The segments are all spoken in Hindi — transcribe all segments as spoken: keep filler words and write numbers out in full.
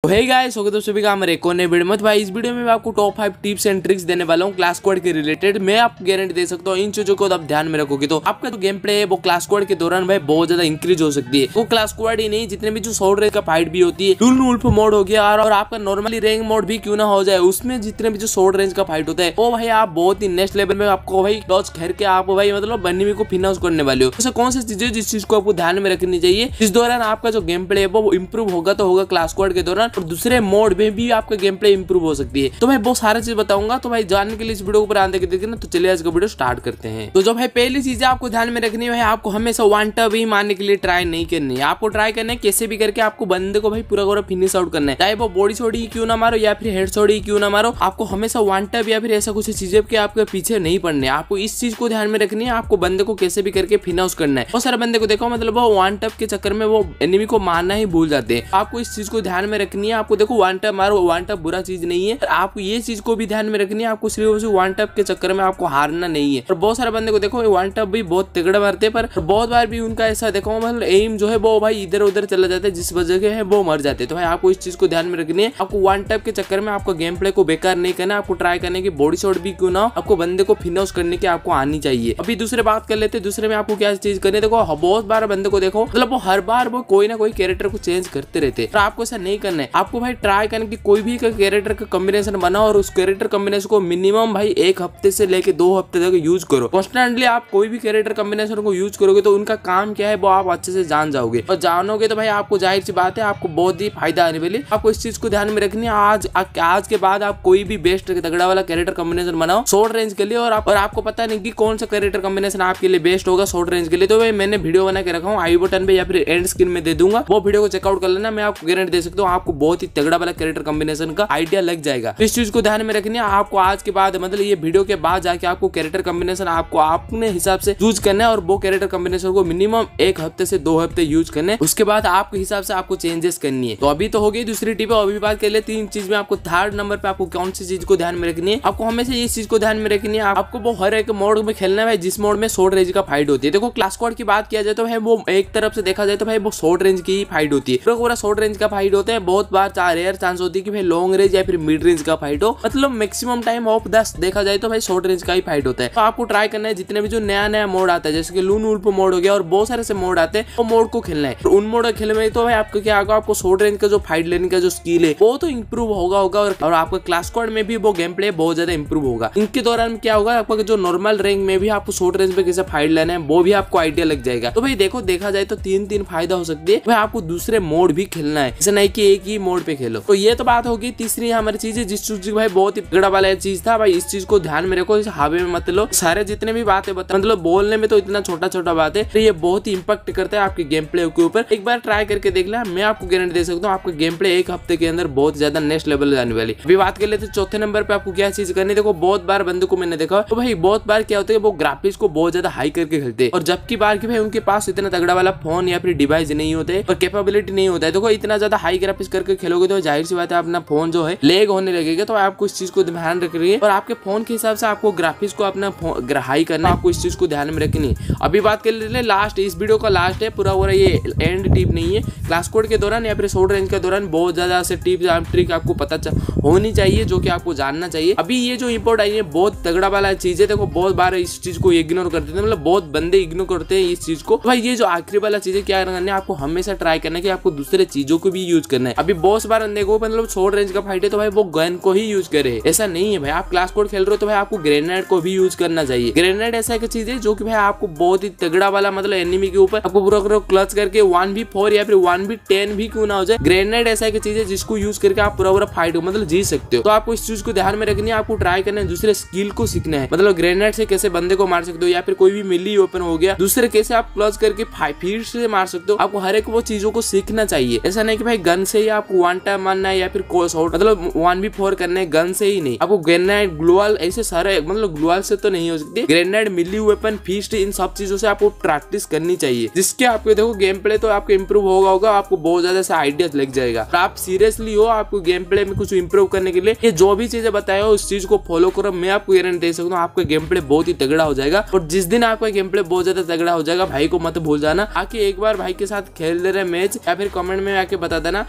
हे गाइस, स्वागत है सभी का हमारे एक और नए वीडियो में। भाई इस वीडियो में मैं आपको top five tips and tricks देने वाला हूँ क्लास स्क्वाड के रिलेटेड। मैं आपको गारंटी दे सकता हूँ इन चीजों को आप ध्यान में रखोगे तो आपका जो गेम प्ले है वो क्लास स्क्वाड के दौरान भाई बहुत ज्यादा इंक्रीज हो सकती है। वो क्लास स्क्वाड ही नहीं, जितने भी जो शॉर्ट रेंज का फाइट भी होती है, लून वुल्फ मोड हो गया और आपका नॉर्मली रैंक मोड भी क्यों ना हो जाए, उसमें जितने भी जो शॉर्ट रेंज का फाइट होता है वो भाई आप बहुत ही नेक्स्ट लेवल में आपको भाई डॉज खेल के आप भाई मतलब एनिमी को फिनिश करने वाले हो। ऐसे कौन सी चीजें जिस चीज को आपको ध्यान में रखनी चाहिए, इस दौरान आपका जो गेम प्ले है वो इंप्रूव होगा तो होगा क्लास स्क्वाड के दौरान, और दूसरे मोड में भी आपका गेम प्ले इंप्रूव हो सकती है। तो भाई बहुत सारी चीज बताऊंगा, तो भाई जानने के लिए इस वीडियो को ऊपर आने के देखिए ना। तो चलिए आज का वीडियो स्टार्ट करते हैं। तो जो भाई पहली चीज आपको ध्यान में रखनी है, आपको हमेशा वन टैप ही मारने के लिए ट्राई नहीं करनी है। आपको ट्राई करना है कैसे भी करके आपको बंदे को भाई पूरा पूरा फिनिश आउट करना है, चाहे वो बॉडी शॉट ही क्यों ना मारो या फिर हेड शॉट ही क्यों ना मारो। आपको हमेशा वन टैप या फिर ऐसा कुछ चीजें के आपके पीछे नहीं पड़ने। आपको इस चीज को ध्यान में रखनी है, आपको बंदे को कैसे भी करके फिनिश करना है। बहुत सारे बंदे को देखो मतलब वो वन टैप के चक्कर में वो एनिमी को मारना ही भूल जाते हैं। आपको इस चीज को ध्यान में रखनी है। आपको देखो वन टैप मारो, वन टैप बुरा चीज नहीं है, आपको ये चीज को भी ध्यान में रखनी है। आपको सिर्फ वन टैप के चक्कर में आपको हारना नहीं है। और बहुत सारे बंदे को देखो वन टैप भी बहुत तगड़ा मारते हैं, पर बहुत बार भी उनका ऐसा देखो मतलब एम जो है वो भाई इधर उधर चला जाता है, जिस वजह से है वो मर जाते हैं। तो भाई आपको इस चीज को ध्यान में रखनी है। आपको वन टैप के चक्कर में आपको गेम प्ले को बेकार नहीं करना। आपको ट्राई करने की बॉडी शॉट भी क्यों ना हो, आपको बंदे को फिनिश करने की आपको आनी चाहिए। अभी दूसरे बात कर लेते हैं, दूसरे में आपको क्या चीज करनी है। देखो बहुत बार बंदे को देखो मतलब वो हर बार वो कोई ना कोई कैरेक्टर को चेंज करते रहते हैं, तो आपको ऐसा नहीं करना है। आपको भाई ट्राई करने की कोई भी कैरेक्टर का कॉम्बिनेशन बनाओ और उस कैरेक्टर कॉम्बिनेशन को मिनिमम भाई एक हफ्ते से लेके दो हफ्ते तक यूज करो। कॉन्स्टेंटली आप कोई भी कैरेक्टर कॉम्बिनेशन को यूज करोगे तो उनका काम क्या है वो आप अच्छे से जान जाओगे, और जानोगे तो भाई आपको जाहिर सी बात है आपको बहुत ही फायदा आने वाली। आपको इस चीज को ध्यान में रखनी है। आज आज के बाद आप कोई भी बेस्ट तगड़ा वाला कैरेक्टर कॉम्बिनेशन बनाओ शॉर्ट रेंज के लिए, और, आप, और आपको पता नहीं कि कौन सा कैरेक्टर कॉम्बिनेशन आपके लिए बेस्ट होगा शॉर्ट रेंज के लिए। तो भाई मैंने वीडियो बना के रखा हूँ, आई बटन पे या फिर एंड स्क्रीन में दे दूंगा, वो वीडियो को चेकआउट कर लेना। मैं आपको गारंटी दे सकता हूँ आपको बहुत ही तगड़ा वाला कैरेक्टर कॉम्बिनेशन का आइडिया लग जाएगा। इस चीज को ध्यान में रखनी है। आपको आज के बाद मतलब ये वीडियो के बाद जाके आपको कैरेक्टर कॉम्बिनेशन आपको अपने हिसाब से यूज करना है, और वो कैरेक्टर कॉम्बिनेशन को मिनिमम एक हफ्ते से दो हफ्ते यूज करना है। उसके बाद आपके हिसाब से आपको चेंजेस करनी है। तो अभी तो हो गई दूसरी टिप, अभी बात कर ले तीन चीज में। आपको थर्ड नंबर पे आपको कौन सी चीज को ध्यान में रखनी है, आपको हमेशा इस चीज को ध्यान में रखनी है। आपको वो हर एक मोड में खेलना है जिस मोड में शॉर्ट रेंज का फाइट होती है। देखो क्लास स्क्वाड की बात किया जाए तो भाई वो एक तरफ से देखा जाए तो भाई वो शॉर्ट रेंज की फाइट होती है, पूरा शॉर्ट रेंज का फाइट होता है। बहुत बार चार रेयर चांस होती है कि भाई लॉन्ग रेंज या फिर मिड रेंज का फाइट हो, मतलब मैक्सिमम टाइम ऑफ दस देखा जाए तो भाई शॉर्ट रेंज का ही फाइट होता है। तो आपको ट्राई करना है जितने भी जो नया नया मोड आता है, जैसे कि लून वुल्फ मोड हो गया और बहुत सारे से मोड आते हैं, वो मोड को खेलना है। उन मोड खेलने में तो भाई आपको क्या होगा, आपको शॉर्ट रेंज का जो फाइट लेने का जो स्किल है वो तो इंप्रूव होगा होगा और, और आपका क्लास स्क्वाड में भी वो गेम प्ले बहुत ज्यादा इंप्रूव होगा। इनके दौरान क्या होगा, आपका जो नॉर्मल रैंक में भी आपको शॉर्ट रेंज पे कैसे फाइट लेना है वो भी आपको आइडिया लग जाएगा। तो भाई देखो देखा जाए तो तीन तीन फायदा हो सकती है। भाई आपको दूसरे मोड भी खेलना है, ऐसा नहीं कि एक ही मोड पे खेलो। तो ये तो बात होगी। तीसरी हमारी चीज है जिस चीज भाई बहुत ही तगड़ा वाला चीज था, भाई इस चीज को ध्यान में रखो, इस हावे में मत लो। सारे जितने भी बातें बता मतलब बोलने में तो इतना छोटा छोटा बात है, तो ये बहुत ही इंपैक्ट करता है आपके गेम प्ले के ऊपर। एक बार ट्राई करके देख लेना, मैं आपको गारंटी दे सकता हूँ आपका गेम प्ले एक हफ्ते के अंदर बहुत ज्यादा नेक्स्ट लेवल जाने वाली। अभी बात कर लेते चौथे नंबर पे आपको क्या चीज करनी। देखो बहुत बार बंदे को मैंने देखा तो भाई बहुत बार क्या होता है वो ग्राफिक्स को बहुत ज्यादा हाई करके खेलते हैं, और जबकि बार की भाई उनके पास इतना तगड़ा वाला फोन या फिर डिवाइस नहीं होते और कैपेबिलिटी नहीं होता है। देखो इतना ज्यादा हाई ग्राफिक्स करके खेलोगे तो जाहिर सी बात है अपना फोन जो है लेग होने लगेगा। तो आपको इस चीज को ध्यान रखिए, और आपके फोन के हिसाब से आपको ग्राफिक्स को अपना हाई करना, आपको इस चीज को ध्यान में रखनी। अभी बात कर लेते हैं लास्ट, इस वीडियो का लास्ट है पूरा पूरा, ये एंड टिप नहीं है। क्लास कोड के दौरान या फिर शॉर्ट रेंज के दौरान बहुत ज्यादा से टिप्स ट्रिक आपको पता होनी चाहिए जो कि आपको जानना चाहिए। अभी ये जो इंपोर्ट आई है बहुत तगड़ा वाला चीज है। देखो बहुत बार इस चीज को इग्नोर करते थे, मतलब बहुत बंदे इग्नोर करते हैं इस चीज को। भाई ये जो आखिरी वाला चीज है क्या करना है, आपको हमेशा ट्राई करना है कि आपको दूसरे चीजों को भी यूज करना है। अभी बहुत बार देखो मतलब शॉर्ट रेंज का फाइट है तो भाई वो गन को ही यूज करे, ऐसा नहीं है भाई। आप क्लास कोड खेल रहे हो तो भाई आपको ग्रेनेड को भी यूज करना चाहिए। ग्रेनेड ऐसा एक चीज है जो कि भाई आपको बहुत ही तगड़ा वाला मतलब एनिमी के ऊपर आपको पूरा पूरा क्लच करके वन भी फोर या फिर वन भी टेन भी क्यों ना हो जाए, ग्रेनेड ऐसा एक चीज है जिसको यूज करके आप पूरा पूरा फाइट मतलब जीत सकते हो। तो आपको इस चीज को ध्यान में रखनी है। आपको ट्राई करना है दूसरे स्किल को सीखना है, मतलब ग्रेनेड से कैसे बंदे को मार सकते हो, या फिर कोई भी मिली ओपन हो गया दूसरे कैसे आप क्लच करके फिर से मार सकते हो। आपको हर एक वो चीजों को सीखना चाहिए। ऐसा नहीं कि भाई गन से ही आपको वन टाइम मारना है या फिर मतलब वन भी फोर करना है, गन से ही नहीं। आपको ग्रेनेड ग्लूवाल ऐसे सारे मतलब ग्लूवाल से तो नहीं हो सकती, ग्रेनेड मिली वेपन फिस्ट इन सब चीजों से आपको प्रैक्टिस करनी चाहिए, जिसके आपको देखो गेम प्ले तो आपको इंप्रूव होगा होगा आपको बहुत ज्यादा से आइडियाज लग जाएगा। तो आप सीरियसली हो आपको गेम प्ले में कुछ इंप्रूव करने के लिए ये जो भी चीजें बताए हो उस चीज को फॉलो करो। मैं आपको गारंटी दे सकता हूँ आपका गेम प्ले बहुत ही तगड़ा हो जाएगा। और जिस दिन आपका गेम प्ले बहुत ज्यादा तगड़ा हो जाएगा भाई को मत भूल जाना, आके एक बार भाई के साथ खेल दे रहे मैच या फिर कमेंट में आके बता देना कि मुझे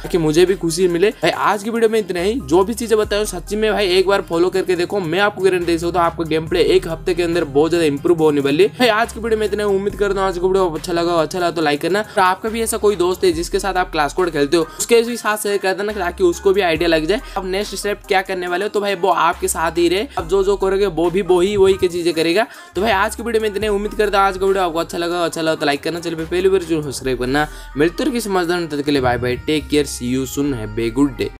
मुझे भी खुशी मिले। भाई आज की वीडियो में इतना ही, जो भी चीजें बताऊँ सच्ची में भाई एक बार फॉलो करके देखो, मैं आपको गारंटी दे सकता हूँ आपका गेम प्ले एक हफ्ते के अंदर बहुत ज्यादा इंप्रूव होने वाली है। आज की वीडियो में इतना उम्मीद करता हूँ आज की वीडियो अच्छा लगा, अच्छा लगा तो लाइक करना। और आपका भी ऐसा कोई दोस्त है जिसके साथ आप क्लास कोड खेलते हो, उसके भी साथ शेयर कर देना ताकि उसको भी आइडिया लग जाए अब नेक्स्ट स्टेप क्या करने वाले हो। तो भाई वो आपके साथ ही रहे, अब जो जो करोगे वो भी वही वही की चीजें करेगा। तो भाई आज की वीडियो में इतने उम्मीद करता हूँ आज का वीडियो आपको अच्छा लगा, अच्छा लगा तो लाइक करना। चलिए पहली बार सब्सक्राइब करना। मिलते हैं किसी मजेदार तक के लिए, bye bye, take care, see you soon, have a good day.